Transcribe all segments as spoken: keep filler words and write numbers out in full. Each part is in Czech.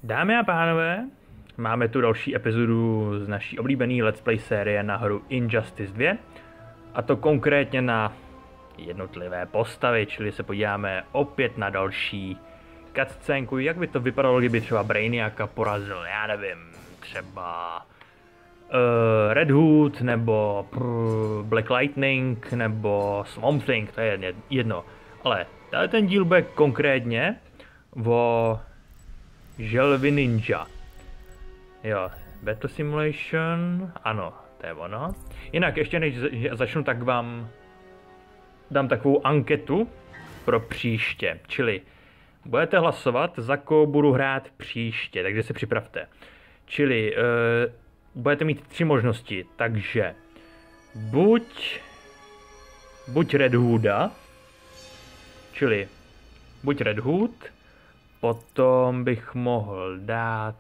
Dámy a pánové, máme tu další epizodu z naší oblíbené Let's Play série na hru Injustice dva. A to konkrétně na jednotlivé postavy, čili se podíváme opět na další cutscénku, jak by to vypadalo, kdyby třeba Brainiaka porazil, já nevím, třeba uh, Red Hood, nebo prr, Black Lightning, nebo Swamp Thing, to je jedno. Ale tady ten díl bude konkrétně o Želvy Ninja. Jo, Battle Simulation, ano, to je ono. Jinak ještě než začnu, tak vám dám takovou anketu pro příště, čili budete hlasovat, za koho budu hrát příště, takže se připravte. Čili uh, budete mít tři možnosti, takže buď buď Red Hooda, čili buď Red Hood, potom bych mohl dát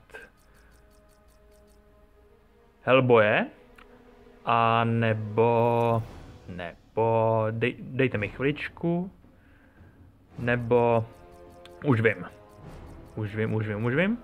Hellboye, a nebo, nebo, dej, dejte mi chviličku, nebo, už vím, už vím, už vím, už vím,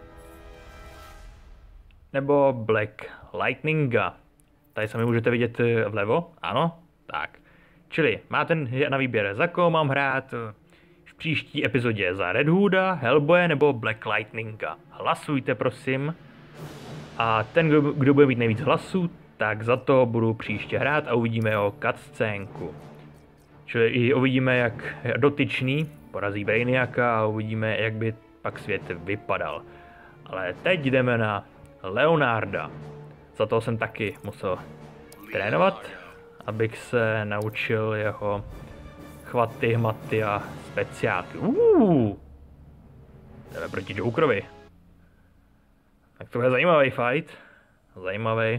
nebo Black Lightninga. Tady sami můžete vidět vlevo, ano, tak. Čili máte na výběr, za koho mám hrát v příští epizodě, za Red Hooda, Hellboye nebo Black Lightninga. Hlasujte prosím. A ten, kdo, kdo bude mít nejvíc hlasů, tak za to budu příště hrát a uvidíme jeho cutscénku. Čili i uvidíme, jak dotyčný porazí Brainiaka a uvidíme, jak by pak svět vypadal. Ale teď jdeme na Leonarda. Za to jsem taky musel trénovat, abych se naučil jeho chvaty, hmaty a speciálky. Uuu, jdeme proti Jokerovi. Tak to je zajímavý fight. Zajímavý.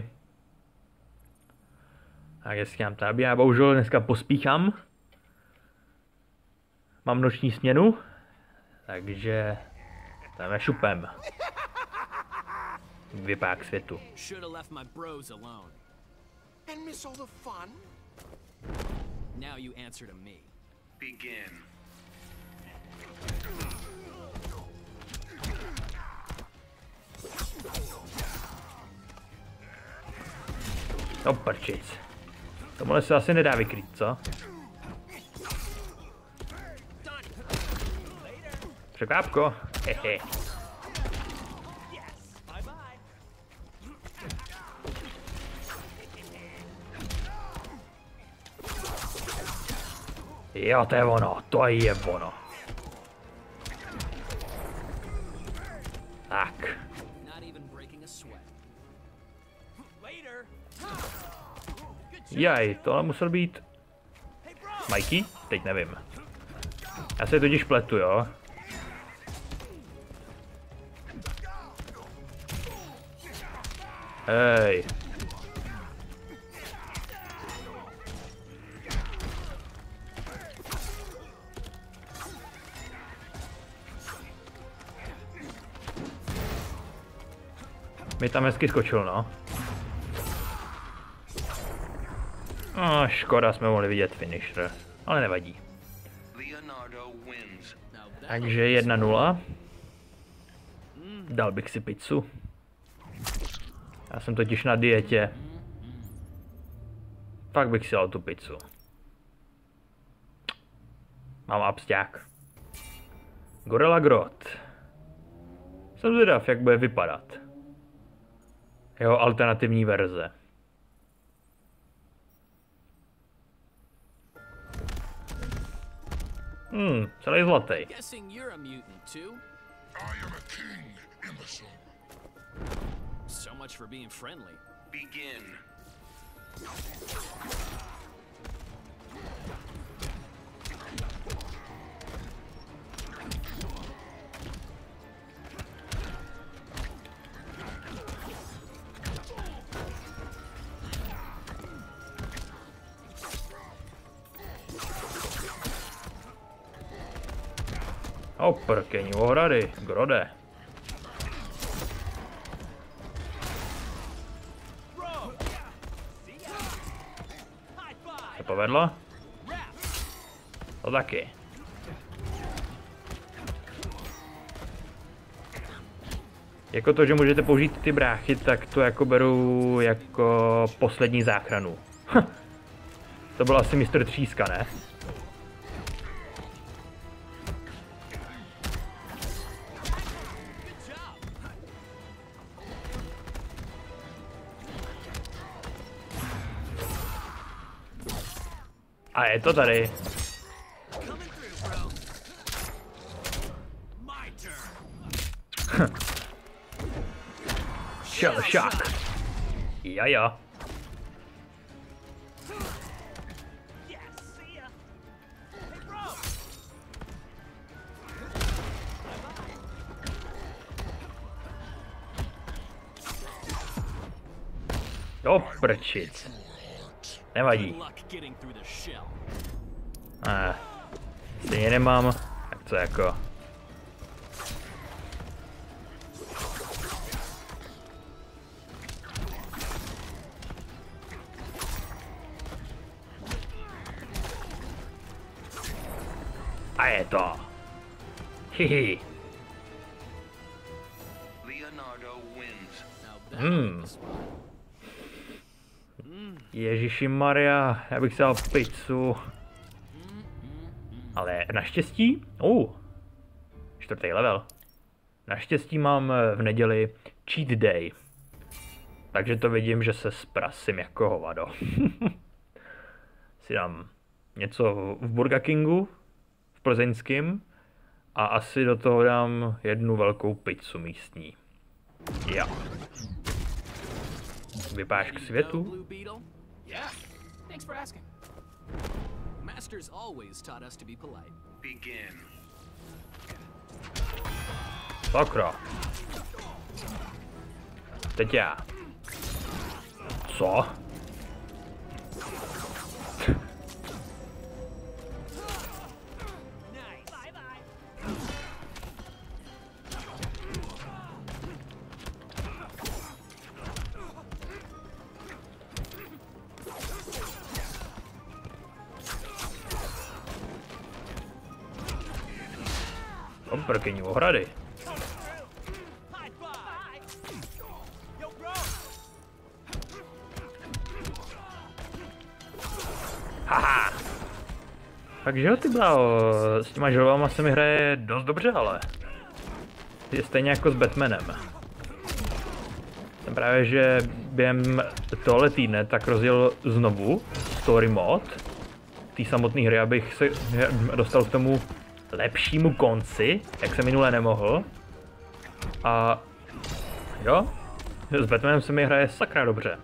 Tak jestli nám tady, já bohužel dneska pospíchám. Mám noční směnu. Takže jdeme šupem. Vypadá k světu. Now you answer to me. Begin. No prčic. Tomuhle se asi nedá vykrýt, co? Překvápko. Hehe. Jo, to je ono, to je ono. Tak. Jaj, tohle musel být Mikey? Teď nevím. Já se totiž pletu, jo. Hej. Mi tam hezky skočil, no. No, škoda, jsme mohli vidět finisher, ale nevadí. Takže jedna nula. Dal bych si pizzu. Já jsem totiž na dietě. Pak bych si dal tu pizzu. Mám absťák. Gorilla Grodd. Jsem zvědav, jak bude vypadat jeho alternativní verze. Hmm, celý zlatý. So much for being friendly. Begin. O prkení ohrady, Grode. Se povedlo? To taky. Jako to, že můžete použít ty bráchy, tak to jako beru jako poslední záchranu. To byl asi mistr Tříska, ne? A je to tady. Shell shock. Ja, ja. Jo, prčic. Nevadí. Eh, stejně nemám, tak co jako. A je to. Hihi. Hmm. Ježiši Maria, já bych si dal pizzu. Ale naštěstí, uh, čtvrtý level. Naštěstí mám v neděli cheat day. Takže to vidím, že se sprasím jako hovado. Si dám něco v Burger Kingu, v plzeňském, a asi do toho dám jednu velkou pizzu místní. Jo. Vypáš k světu? Masters always taught us to be polite. Begin. Sakra. Teď já. Co? Prkyní ohrady. Haha. Takže jo, ty bláho, s těma želvama se mi hraje dost dobře, ale je stejně jako s Batmanem. Jsem právě, že během tohle týdne tak rozjel znovu story mod té samotné hry, abych se dostal k tomu lepšímu konci, jak jsem minule nemohl. A jo, s Batmanem se mi hraje sakra dobře.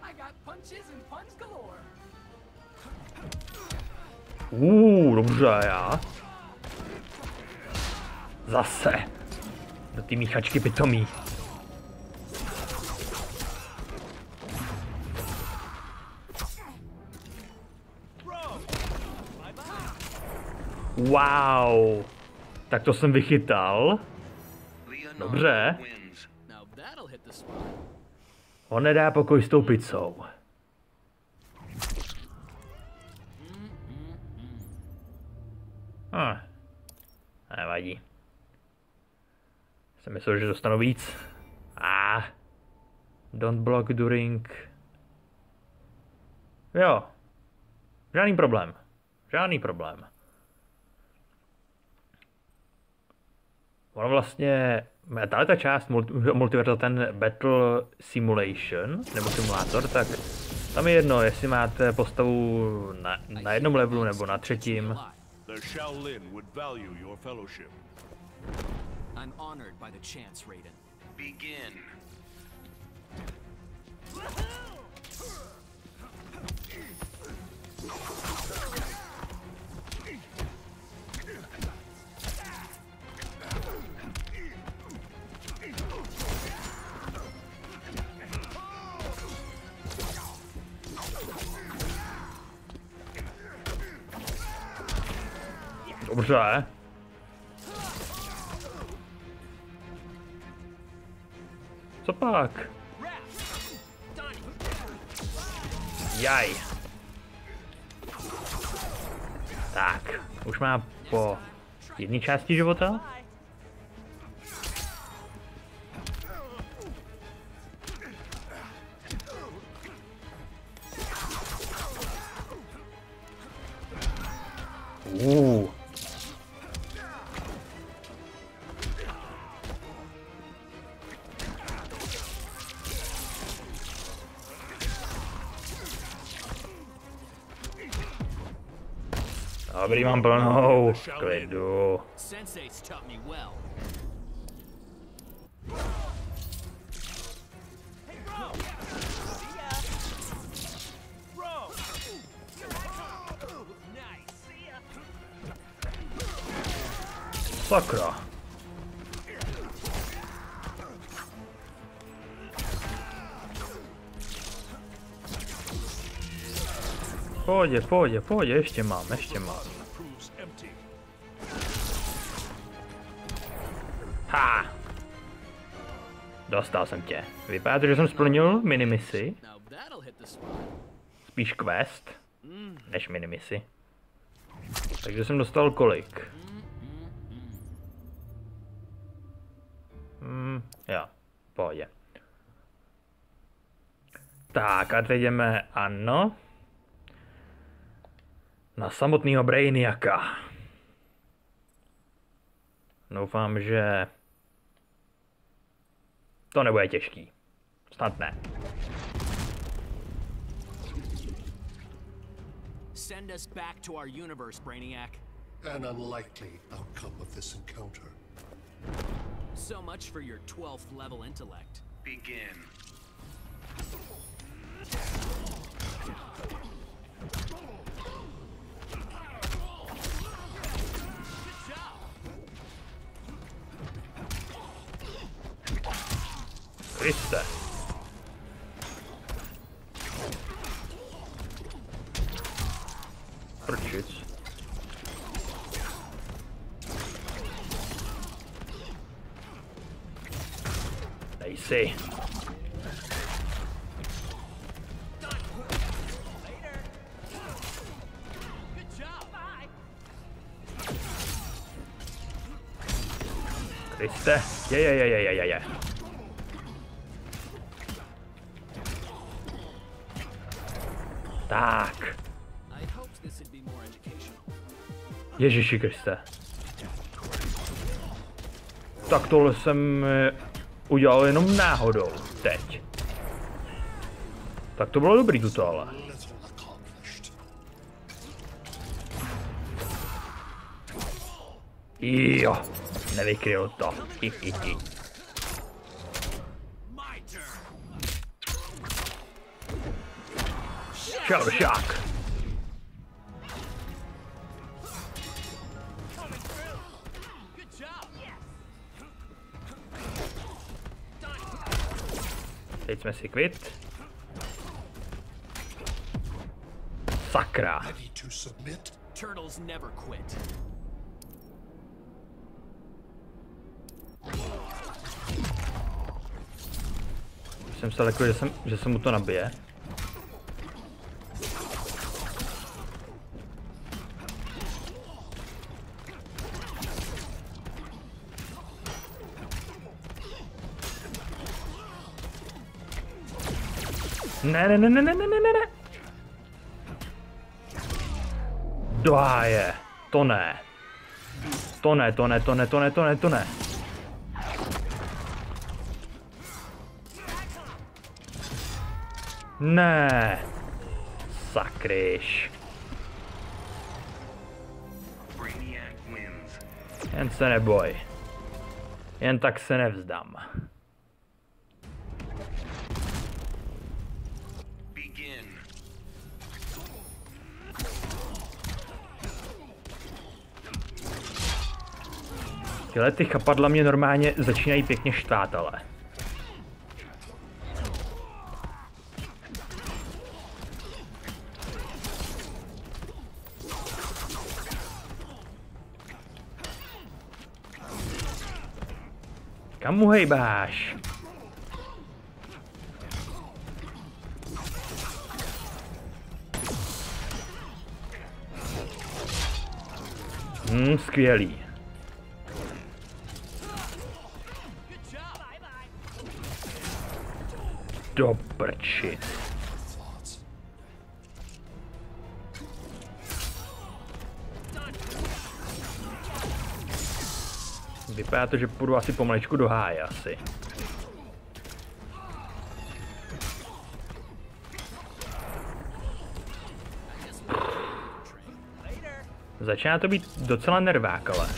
Uuu, dobře, já. Zase. Do ty míchačky pitomí. Wow. Tak to jsem vychytal. Dobře. On nedá pokoj s tou pizzou. Hm. Nevadí. Jsem myslel, že dostanu víc. Ah. Don't block during. Jo. Žádný problém. Žádný problém. Ono vlastně, tahle ta část multiverza, ten Battle Simulation, nebo simulátor, tak tam je jedno, jestli máte postavu na, na jednom levelu nebo na třetím. Dobře. Co pak? Jaj. Tak, už má po jedné části života. Dobrý, mám plnou. Klidu. Sensei's taught me well. Sakra. Pohodě, pohodě, pohodě, ještě mám, ještě mám. Ha! Dostal jsem tě. Vypadá to, že jsem splnil minimisi. Spíš quest, než minimisi. Takže jsem dostal kolik? Hmm, jo, pohodě. Tak a teď jdeme, ano. Na samotného Brainiaka. Doufám, že to nebude těžký. Snad ne. Send us back to our universe, Brainiac. An unlikely outcome of this encounter. So much for your twelfth level intellect. Begin. Kriste. Prčic. Dej si. Kriste. Je, je, je, je, je, je. Tak. Ježiši Kriste. Tak tohle jsem udělal jenom náhodou, teď. Tak to bylo dobrý tuto ale. Jo, nevykryl to. Hihihi. Shadow Shock. Teď jsme si kvit. Sakra. Turtles never quit. Jsem se lekl, že, jsem, že se mu to nabije. Ne, ne, ne, ne, ne, ne, ne, ne. Do háje. To ne. To ne, to ne, to ne, to ne, to ne, to ne. Ne. Sakryš. Jen se neboj. Jen tak se nevzdám. Tyhle ty chapadla mě normálně začínají pěkně štvát, ale. Kam mu hejbáš? Hmm, skvělý. Do prči. Vypadá to, že půjdu asi pomaličku do háje asi. Začíná to být docela nervák, ale.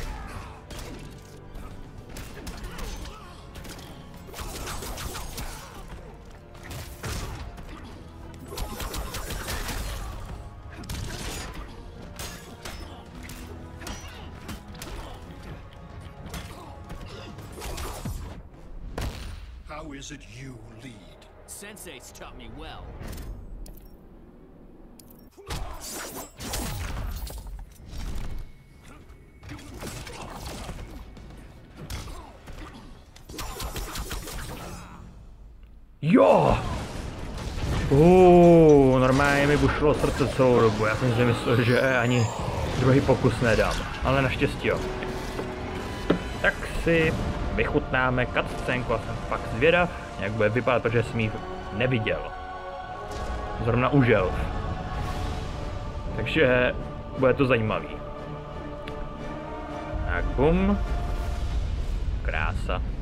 How is it you lead? Sensei's taught me well. Jo! Uuu, normálně mi bušilo srdce celou dobu. Já jsem si myslel, že ani druhý pokus nedám. Ale naštěstí jo. Tak si vychutnáme cutscenku a jsem fakt zvědav, jak bude vypadat, protože jsem ji neviděl. Zrovna užel. Takže bude to zajímavý. Tak bum. Krása.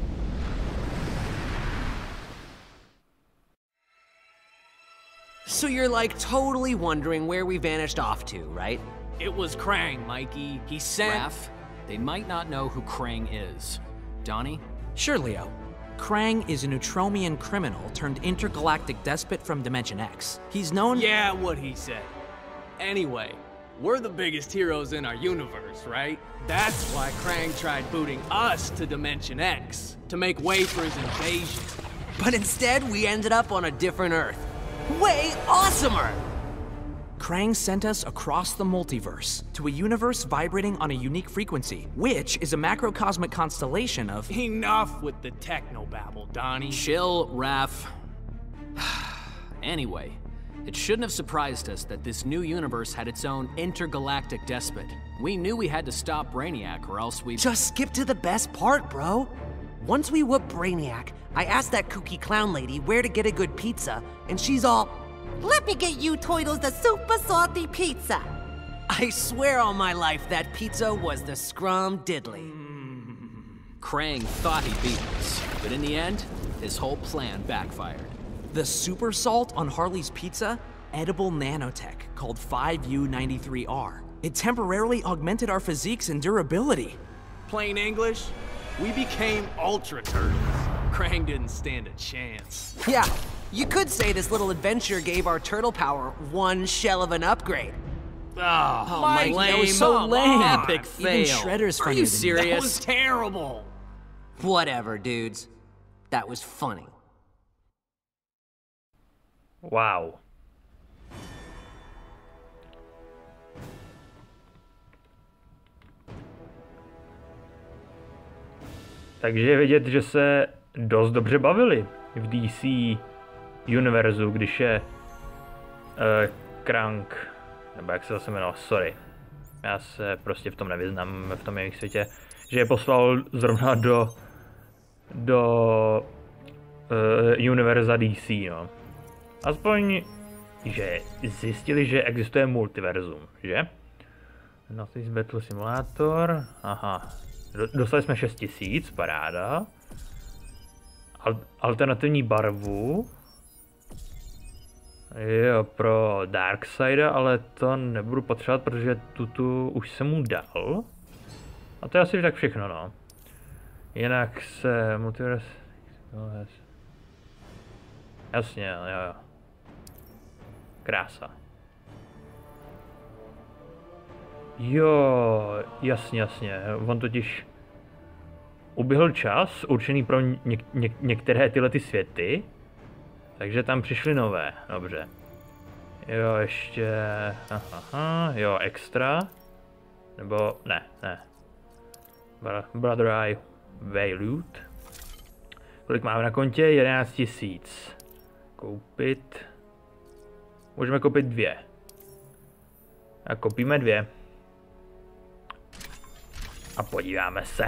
So you're like totally wondering where we vanished off to, right? It was Krang, Mikey. He sent... Raph, they might not know who Krang is. Donnie? Sure, Leo. Krang is a Neutromian criminal turned intergalactic despot from Dimension X. He's known- Yeah, what he said. Anyway, we're the biggest heroes in our universe, right? That's why Krang tried booting us to Dimension X, to make way for his invasion. But instead, we ended up on a different Earth. Way awesomer! Krang sent us across the multiverse to a universe vibrating on a unique frequency, which is a macrocosmic constellation of- Enough with the technobabble, Donnie. Chill, Raph. Anyway, it shouldn't have surprised us that this new universe had its own intergalactic despot. We knew we had to stop Brainiac or else we- Just skip to the best part, bro. Once we whoop Brainiac, I asked that kooky clown lady where to get a good pizza, and she's all, "Let me get you Toidles the super salty pizza." I swear on my life that pizza was the Scrum Diddly. Krang thought he beat us, but in the end, his whole plan backfired. the super salt on Harley's pizza, edible nanotech called five U ninety-three R. It temporarily augmented our physiques and durability. Plain English, we became Ultra Turtles. Krang didn't stand a chance. Yeah, you could say this little adventure gave our turtle power one shell of an upgrade. Oh, Oh, Mike, my that was lame. so Come lame. on. Epic Even fail. Shredder's Are funnier you than serious? That was terrible. Whatever, dudes. That was funny. Wow. Takže je vidět, že se dost dobře bavili v D C univerzu, když je uh, Krang, nebo jak se zase jmenoval, sorry. Já se prostě v tom nevyznám, v tom jejich světě, že je poslal zrovna do do uh, univerza D C, no. Aspoň, že zjistili, že existuje multiverzum, že? Nothing Battle Simulator, aha. Dostali jsme šest tisíc, paráda. Al alternativní barvu. Jo, pro Darksida, ale to nebudu potřebovat, protože tuto už jsem mu dal. A to je asi tak všechno, no. Jinak se multiverse... Jasně, jo, jo. Krása. Jo, jasně, jasně. On totiž uběhl čas určený pro něk něk některé tyhle ty světy, takže tam přišly nové, dobře. Jo, ještě... Aha, jo, extra. Nebo, ne, ne. Brother Eye Valute. Kolik máme na kontě? jedenáct tisíc. Koupit. Můžeme koupit dvě. A koupíme dvě. A podíváme se.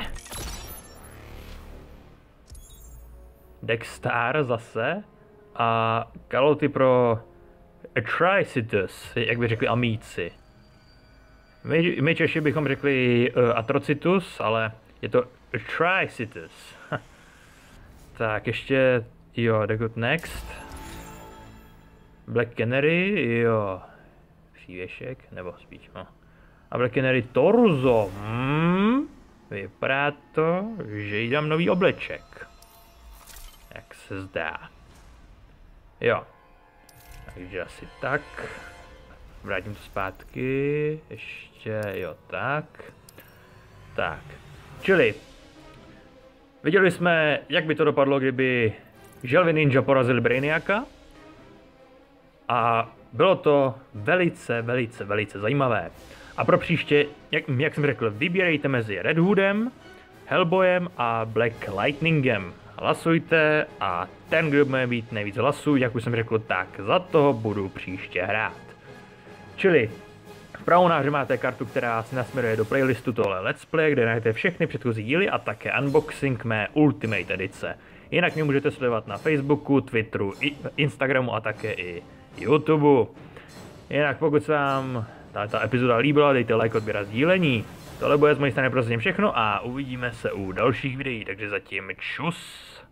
Dexstar zase. A kaloty pro Atrocitus, jak by řekli amíci. My, my Češi bychom řekli uh, Atrocitus, ale je to Atrocitus. Tak ještě, jo, Degot Next. Black Canary, jo. Přívěšek, nebo spíš, no. A Black Canary torzo. Hmm. Vypadá to, že jí dám nový obleček. Jak se zdá. Jo. Takže asi tak. Vrátím to zpátky. Ještě, jo, tak. Tak. Čili. Viděli jsme, jak by to dopadlo, kdyby želvy ninja porazili Brainiaka. A bylo to velice, velice, velice zajímavé. A pro příště, jak, jak jsem řekl, vybírejte mezi Red Hoodem, Hellboyem a Black Lightningem. Hlasujte a ten, kdo bude mít nejvíc hlasů, jak už jsem řekl, tak za toho budu příště hrát. Čili vpravo nahoře máte kartu, která se nasměruje do playlistu tohle Let's Play, kde najdete všechny předchozí díly a také unboxing mé Ultimate edice. Jinak mě můžete sledovat na Facebooku, Twitteru, Instagramu a také i YouTube. Jinak pokud se vám tato epizoda líbila, dejte like, odběr a sdílení. Tohle bude z mojej strany prostě všechno a uvidíme se u dalších videí, takže zatím čus.